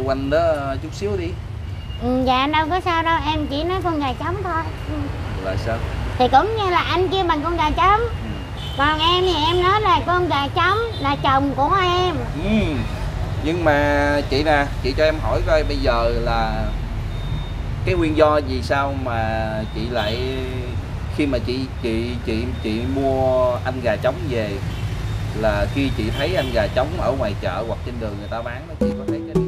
quanh đó chút xíu đi. Dạ đâu có sao đâu, em chỉ nói con gà trống thôi. Là sao? Thì cũng như là anh kêu bằng con gà trống. Còn em thì em nói là con gà trống là chồng của em. Nhưng mà chị nè, chị cho em hỏi coi bây giờ là cái nguyên do vì sao mà chị lại khi mà chị mua anh gà trống về, là khi chị thấy anh gà trống ở ngoài chợ hoặc trên đường người ta bán đó, chị có thấy cái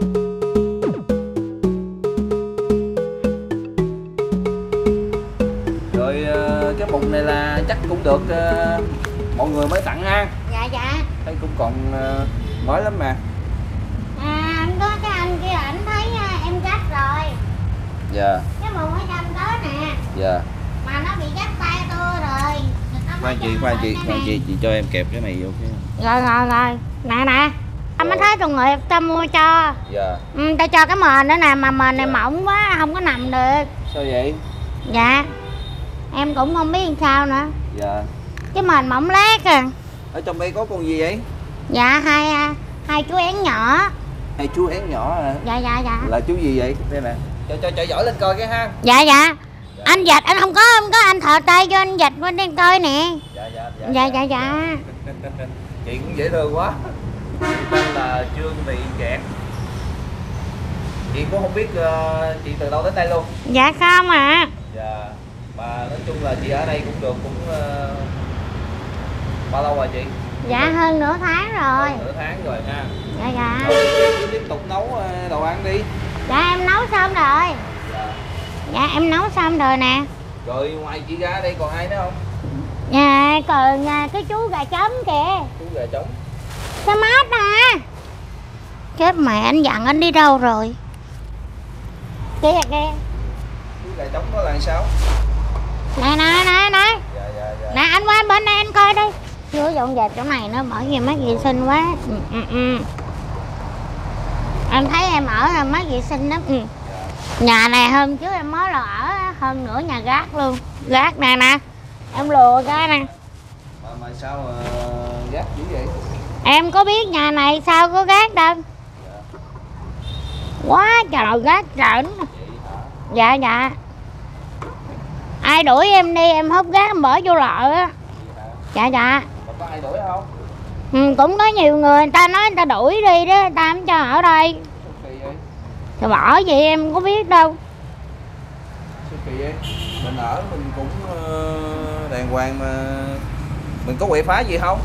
rồi cái mùng này là chắc cũng được mọi người mới tặng ha. Dạ. Thấy cũng còn mới lắm mà. Anh có cái anh kia ảnh thấy em cắt rồi. Dạ. Cái mùng ở trong đó nè. Dạ. Mà nó bị cắt tay tôi rồi. Khoan chị cho em kẹp cái này vô cái. Rồi. Nè. Anh mới thấy tụi người ta mua cho. Dạ. Ta cho cái mền nữa nè, mà mền này mỏng quá không có nằm được. Sao vậy? Dạ. Em cũng không biết làm sao nữa. Dạ. Cái mền mỏng lát à. Ở trong đây có con gì vậy? Dạ hai chú én nhỏ. Hai chú én nhỏ hả? Dạ. Là chú gì vậy? Đây nè. Cho giỏi lên coi cái ha. Dạ. Anh dạch anh không có anh thò tay cho anh dạch qua đây coi nè. Dạ. Chị cũng dễ thương quá. Tên là Trương Thị Kẹt. Chị cũng không biết chị từ đâu đến đây luôn. Dạ không à. Dạ. Mà nói chung là chị ở đây cũng được bao lâu rồi chị? Dạ hơn nửa tháng rồi. Nửa tháng rồi ha. Dạ. Rồi chị tiếp tục nấu đồ ăn đi. Dạ em nấu xong rồi. Dạ em nấu xong rồi nè. Rồi ngoài chị ra đây còn ai nữa không? Dạ còn cái chú gà trống kìa. Chú gà trống. Cái mát nè. Chết mẹ, anh dặn anh đi đâu rồi? Kìa. Chú gà trống có là sao? Nè. Dạ. Nè anh qua bên đây anh coi đi. Chưa dọn dẹp chỗ này nữa bởi vì mát vệ sinh quá. Anh thấy em ở là mát vệ sinh lắm. Nhà này hôm trước em mới là ở hơn nữa nhà gác luôn. Gác nè. Em lùa cái nè. Mà sao gác dữ vậy? Em có biết nhà này sao có gác đâu. Quá trời gác trởn. Dạ. Ai đuổi em đi em hốt gác em bỏ vô lọ á. Dạ. Mà có ai đuổi không? Cũng có nhiều người ta nói người ta đuổi đi đó, người ta không cho ở đây. Thì bỏ vậy em có biết đâu. Sao kỳ vậy? Mình ở mình cũng đàng hoàng mà. Mình có quậy phá gì không?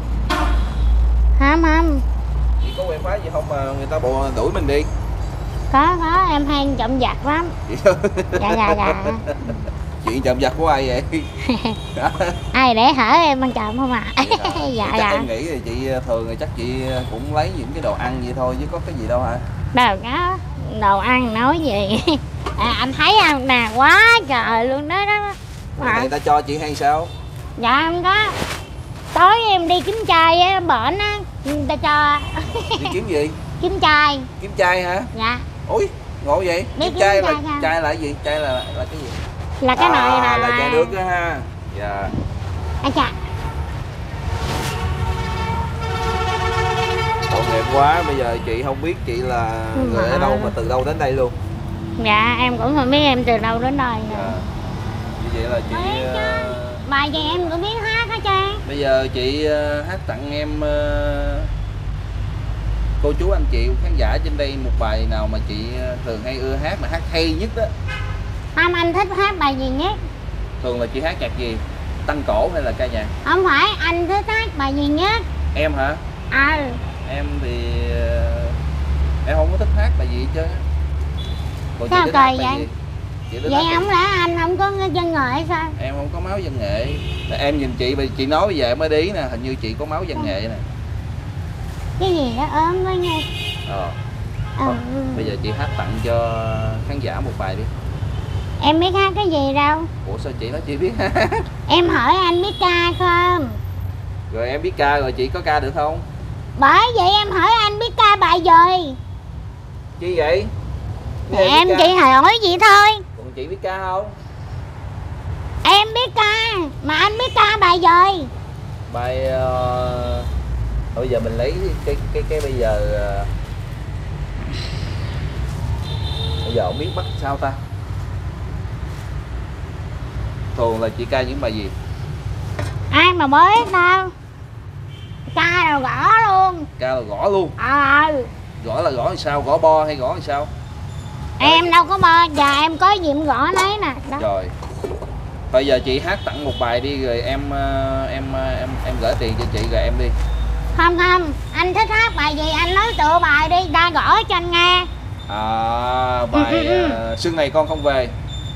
Không. Chị có quậy phá gì không mà người ta đuổi mình đi? Có em hay trộm vặt lắm. Dạ. Chuyện trộm vặt của ai vậy? Ai để hở em ăn trộm không à? Dạ. Em nghĩ thì chị thường thì chắc chị cũng lấy những cái đồ ăn vậy thôi chứ có cái gì đâu hả? Đâu có đồ ăn nói gì. Anh thấy không nè, quá trời luôn đó. Người ta cho chị hay sao? Dạ không có. Tối em đi kiếm chai á, bển á, người ta cho. Đi kiếm gì? Kiếm chai. Kiếm chai hả? Dạ. Ôi ngộ vậy. Kiếm chai là chai là cái gì? Chai là cái gì? Là cái này nè. Là chai nước đó ha. Dạ. Anh chà. Tội nghiệp quá, bây giờ chị không biết chị là người ở đâu mà từ đâu đến đây luôn. Dạ em cũng không biết em từ đâu đến đây. Dạ. Như vậy là chị bài gì em cũng biết hát hả Trang? Bây giờ chị hát tặng em cô chú anh chị khán giả trên đây một bài nào mà chị thường hay ưa hát, mà hát hay nhất đó. Không, anh thích hát bài gì nhất? Thường là chị hát nhạc gì? Tăng cổ hay là ca nhạc? Không phải, anh thích hát bài gì nhất? Em hả? Em thì em không có thích hát bài gì hết trơn. Còn sao chị thích cười hát bài vậy? Gì? Vậy không lẽ anh không có văn nghệ hay sao? Em không có máu văn nghệ. Em nhìn chị nói bây giờ em mới đi nè, hình như chị có máu văn nghệ nè. Cái gì đó ốm quá nha. Bây giờ chị hát tặng cho khán giả một bài đi. Em biết hát cái gì đâu. Ủa sao chị nói chị biết hát? Em hỏi anh biết ca không? Rồi em biết ca rồi, chị có ca được không? Bởi vậy em hỏi anh biết ca bài gì? Chi vậy? Em chỉ hỏi vậy thôi. Còn chị biết ca không? Em biết ca, mà anh biết ca bài gì? Bài bây giờ mình lấy cái bây giờ Bây giờ không biết bắt sao ta. Thường là chị ca những bài gì? Ai mà biết đâu. Ca rồi gõ luôn. Ca là gõ luôn. Gõ là gõ làm sao? Gõ bo hay gõ làm sao? Em đâu có bo, giờ em có gì em gõ nấy nè. Đó. Rồi. Bây giờ chị hát tặng một bài đi rồi em gửi tiền cho chị rồi em đi. Không, anh thích hát bài gì anh nói tựa bài đi, ta gõ cho anh nghe. Bài Xuân này con không về.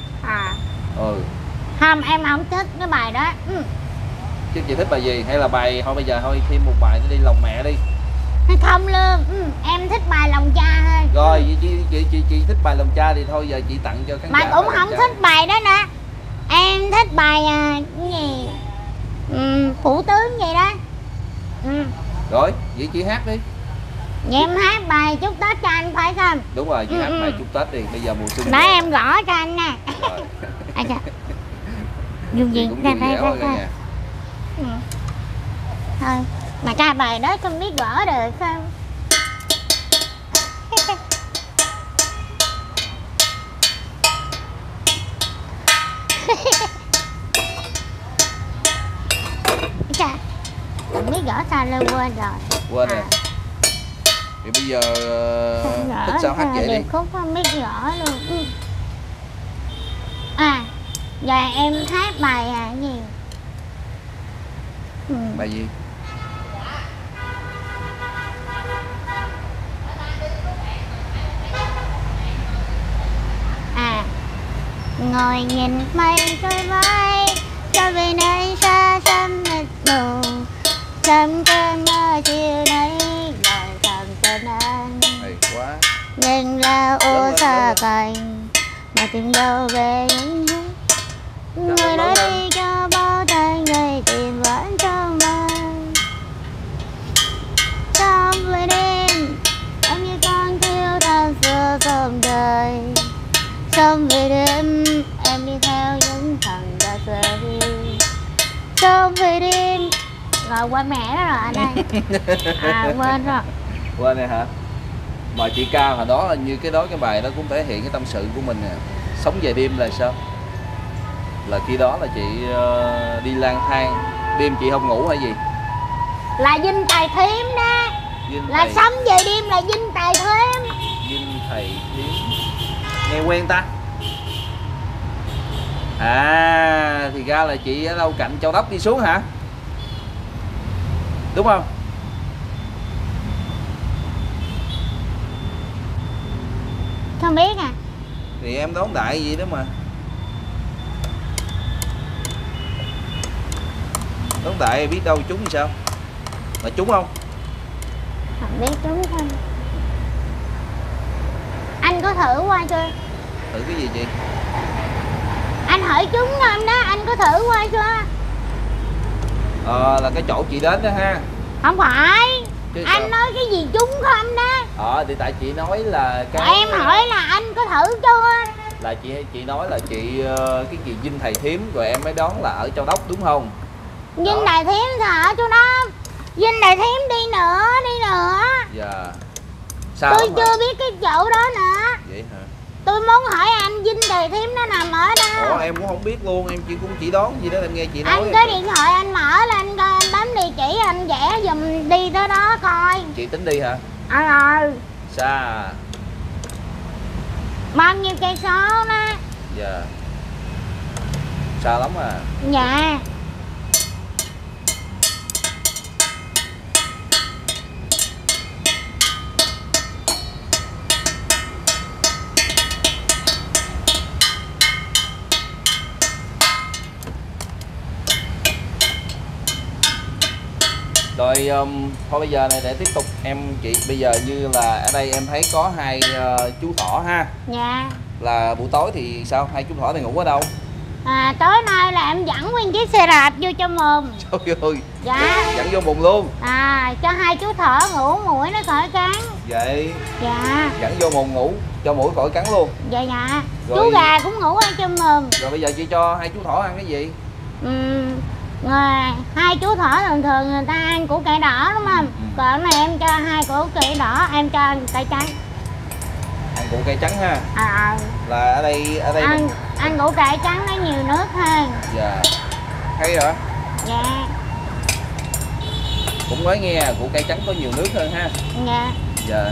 Không, em không thích cái bài đó. Chứ chị thích bài gì? Hay là bài thôi bây giờ thôi thêm một bài nữa đi, Lòng Mẹ đi. Không luôn, em thích bài Lòng Cha thôi. Rồi chị thích bài Lòng Cha thì thôi giờ chị tặng cho khán giả. Mà cũng không thích bài đó nè. Em thích bài cái gì? Thủ tướng gì đó. Rồi, vậy chị hát đi. Vậy em hát bài chúc Tết cho anh phải không? Đúng rồi, chị hát bài chúc Tết đi. Bây giờ mùa xuân. Để em gõ cho anh nè. Rồi. Dùng gì ra thôi. Thôi, mà ca bài đó không biết gõ được không? Chà, không biết gõ sao luôn, quên rồi. Quên rồi. Thì bây giờ thích sao hát vậy đi. Khúc không biết gõ luôn. Giờ em hát bài gì? Bài gì? Ngồi nhìn mây trôi vai, cho về nơi xa xăm mịt mù, trong cơn mơ chiều nay lời thầm tên anh. Hay quá. Nhìn là ô xa cành mà tìm đâu về những người đã đi cho bao tay người tìm vẫn trong mơ. Trong buổi đêm em như con thiêu than xưa dòng đời. Trong buổi đêm em đi theo những thằng đã rời đi. Trong buổi đêm rồi quên mẹ đó rồi anh ơi. Quên rồi. Quên này hả? Bài chị ca hồi đó là như cái bài đó cũng thể hiện cái tâm sự của mình nè. Sống về đêm là sao? Là khi đó là chị đi lang thang, đêm chị không ngủ hay gì? Là Vinh Tài Thiếm đó. Là sống về đêm là Vinh Tài Thiếm. Vinh Thầy Thiếm. Nghe quen ta? Thì ra là chị ở đâu cạnh Châu Đốc đi xuống hả? Đúng không? Không biết à. Thì em đón đại gì đó mà. Đón đại biết đâu trúng sao? Mà trúng không? Không biết trúng không. Anh có thử qua chưa? Thử cái gì chị? Anh hỏi trúng không đó, anh có thử qua chưa? Là cái chỗ chị đến đó ha. Không phải. Chứ anh sao? nói cái gì trúng không đó. Thì tại chị nói là cái em hỏi là anh có thử chưa? Là chị nói là chị cái gì Vinh Thầy Thiếm rồi em mới đoán là ở Châu Đốc đúng không? Vinh Đại Thiếm sao ở chỗ đó? Vinh Đại Thiếm đi nữa. Dạ. Sao tôi chưa biết cái chỗ đó nữa. Vậy hả? Tôi muốn hỏi anh Vinh Đại Thiếm nó nằm ở đâu? Em cũng không biết luôn, em cũng chỉ đoán gì đó, em nghe chị nói. Anh có điện thoại anh mở lên coi, anh bấm địa chỉ anh vẽ giùm đi tới đó coi. Chị tính đi hả? Xa. Bao nhiêu cây số đó? Dạ. Xa lắm à? Dạ. Rồi thôi bây giờ này để tiếp tục chị bây giờ như là ở đây em thấy có hai chú thỏ ha. Dạ. Là buổi tối thì sao? Hai chú thỏ thì ngủ ở đâu? Tối nay là em dẫn nguyên chiếc xe đạp vô cho mồm. Trời ơi. Dạ. Dẫn vô mồm luôn. Cho hai chú thỏ ngủ mũi nó khỏi cắn. Vậy. Dạ. Dẫn vô mồm ngủ cho mũi khỏi cắn luôn. Dạ. Rồi, chú gà cũng ngủ ở trong mồm. Rồi bây giờ chị cho hai chú thỏ ăn cái gì? Hai chú thỏ thường người ta ăn củ cải đỏ đúng không? Còn này em cho hai củ cải đỏ, em cho ăn cải trắng. Ăn củ cải trắng ha. Là ở đây ăn củ cải trắng nó nhiều nước hơn. Dạ. Hay rồi. Dạ. Cũng mới nghe củ cải trắng có nhiều nước hơn ha. Dạ. Dạ.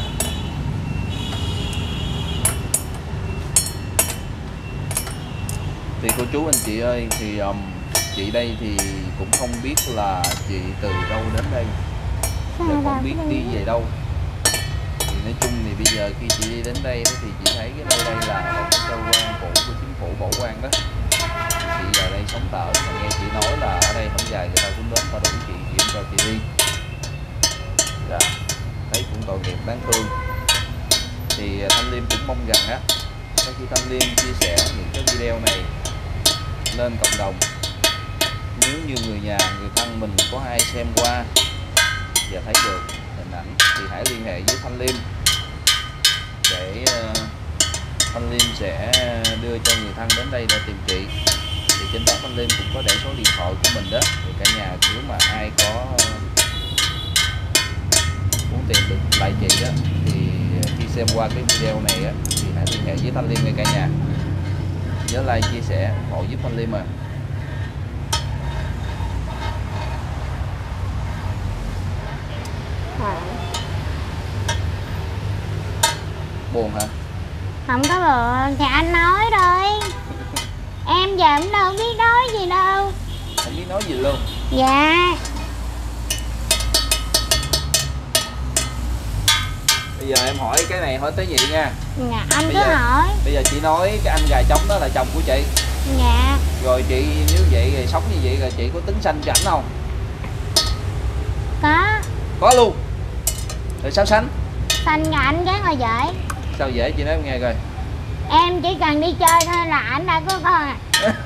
Thì cô chú anh chị ơi, thì chị đây thì cũng không biết là chị từ đâu đến đây, và không biết đi về đâu. Thì nói chung thì bây giờ khi chị đi đến đây thì chị thấy cái nơi đây là một cái cơ quan cũ của chính phủ Bảo Quang đó. Chị giờ đây sống tở, mà nghe chị nói là ở đây không dài người ta cũng đến và đủ chị chuyển cho chị đi. Dạ, thấy cũng tội nghiệp đáng thương. Thì Thanh Liêm cũng mong rằng á, sau khi Thanh Liêm chia sẻ những cái video này lên cộng đồng, nếu như người nhà, người thân mình có ai xem qua và thấy được hình ảnh thì hãy liên hệ với Thanh Liêm để Thanh Liêm sẽ đưa cho người thân đến đây để tìm chị. Thì trên đó Thanh Liêm cũng có để số điện thoại của mình đó, thì cả nhà nếu mà ai có muốn tìm được lại chị á thì khi xem qua cái video này á thì hãy liên hệ với Thanh Liêm ngay cả nhà. Nhớ like, chia sẻ, ủng hộ giúp Thanh Liêm à. Buồn hả? Không có buồn, thì anh nói rồi. Em giờ cũng đâu biết nói gì đâu. Không biết nói gì luôn. Dạ. Bây giờ em hỏi cái này hỏi tới vậy nha. Dạ, anh cứ hỏi. Bây giờ chị nói cái anh gà trống đó là chồng của chị. Dạ. Rồi chị nếu vậy rồi sống như vậy rồi chị có tính sanh cho ảnh không? Có. Có luôn. Rồi sao sanh? Sanh cho ảnh cái mà dễ. Sao dễ chị nói em nghe coi. Em chỉ cần đi chơi thôi là ảnh đã có con à.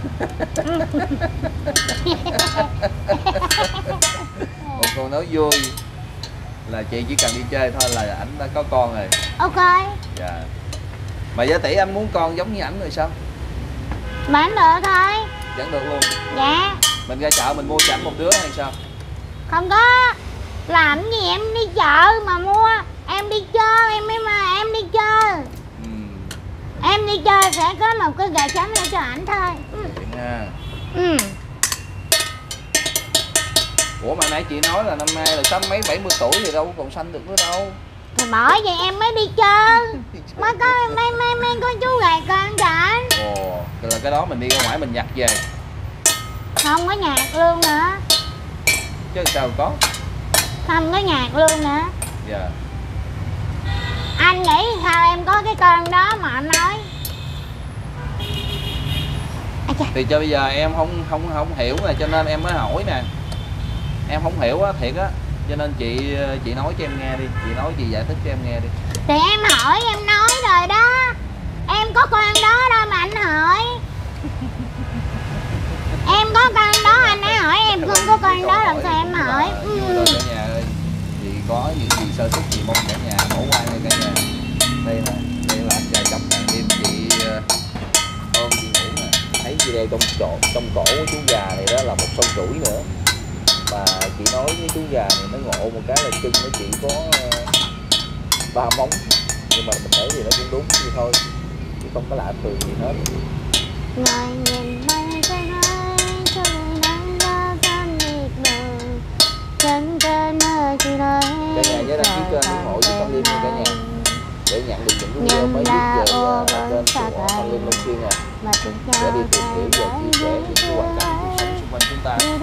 Một câu nói vui là chị chỉ cần đi chơi thôi là ảnh đã có con rồi. Ok. Dạ. Mà giá tỷ anh muốn con giống như ảnh rồi sao? Mà ảnh được thôi. Vẫn được luôn. Dạ. Mình ra chợ mình mua cho ảnh một đứa hay sao? Không có. Làm gì em đi chợ mà mua. Em đi chơi em mới mà em đi chơi. Em đi chơi sẽ có một cái gà trống để cho ảnh thôi. Ha. Ủa mà nãy chị nói là năm nay là sắp mấy 70 tuổi thì đâu còn sanh được nữa đâu. Thì bởi vậy em mới đi chơi. Mới có mấy có chú gà con cho ảnh. Ồ, là cái đó mình đi ra ngoài mình nhặt về. Không có nhạc luôn nữa. Chứ sao có. Không có nhạc luôn nữa. Dạ. Anh nghĩ sao em có cái con đó mà anh nói. Thì cho bây giờ em không hiểu nè, cho nên em mới hỏi nè. Em không hiểu á, thiệt á. Cho nên chị nói cho em nghe đi, chị nói chị giải thích cho em nghe đi. Thì em hỏi em nói rồi đó. Em có con đó đâu mà anh hỏi. Em có con đó anh ấy hỏi, em không có con đó làm sao em hỏi. Rồi cả nhà ơi, thì có những gì sơ xuất chị mong cả nhà bỏ qua nha cả nhà. Đây là anh trai chồng hàng đêm chị ôm chị ngủ nè. Thấy video trong cổ của chú già này đó là một sâu chuỗi nữa. Mà chị nói với chú già này nó ngộ một cái là chân nó chỉ có 3 móng. Nhưng mà mình thấy thì nó cũng đúng như thôi, chứ không có lạ thường gì hết. Ngồi nhìn mây cái nói cho nắng ra tâm nhiệt độ chân trên nơi chỉ nói. Cả nhà nhớ đăng ký kênh ủng hộ với Thanh Liêm nha cả nhà, để nhận được những video mới nhất về kênh của Thanh Liêm Long Xuyên nè, để đi tìm hiểu về chia sẻ những cái hoàn cảnh cuộc sống xung quanh chúng ta.